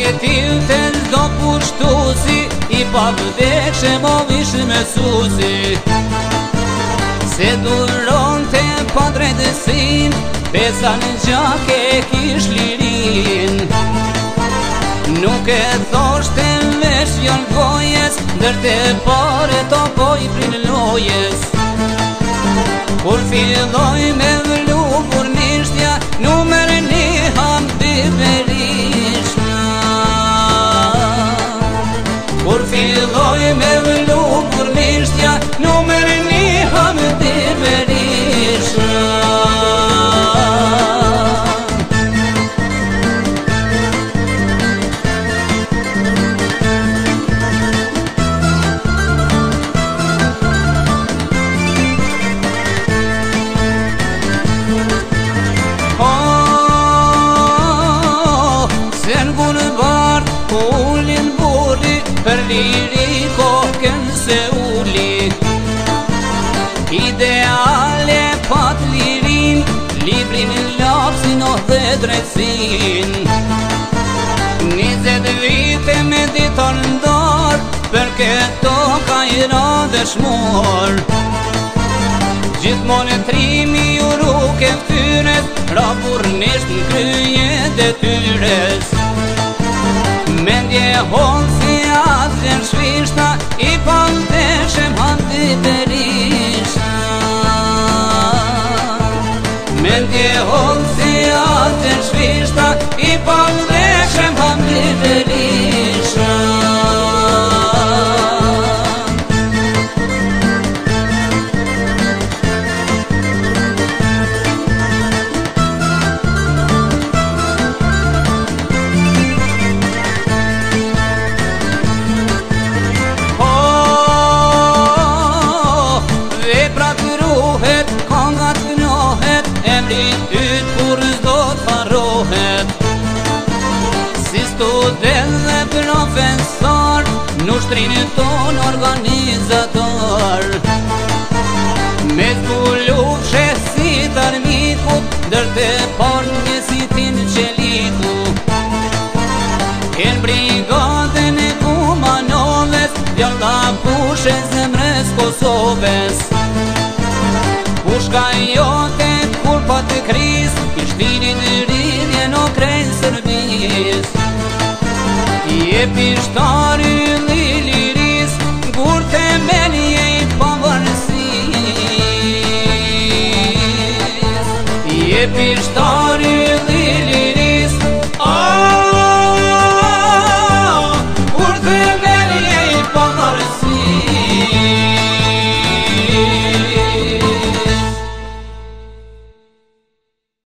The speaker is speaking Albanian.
Objetiv të çdo pushtuesi I pavëdekshëm o vish mësuesi Se duron të pa drejtësin Pesa në gjak e kish lirin Nuk e thoshte vesh jon gojes Ndërte pare to poj prin lojes Kur filloj me vlu burnishtja Numër një ham biberishna Kur filloj me vlu burnishtja Numër një ham biberishna Ullin burri për liri kokën se uli Ideale pat lirin, librin lapsin o dhe drejtsin 20 vite me diton ndar, për këto ka I ra dëshmor Gjithmonë trimi ju ruk e ftyres, ra burnisht në kryje detyres Mendje honë si asën shvishta I pandeshem handi berishta Mendje honë si asën shvishta I pandeshem handi berishta Yt kur s'do t'farrohet Si student dhe profesor Nushtrin ton organizator Me t'bullu fshesit armikut Dërte port njësitin qeliku En brigadën e Kumanoves Djalla pushe zemres Kosovës Pushka jote kur pa të kriz Kishtinin rridhje në krejnë Serbis Je pishtari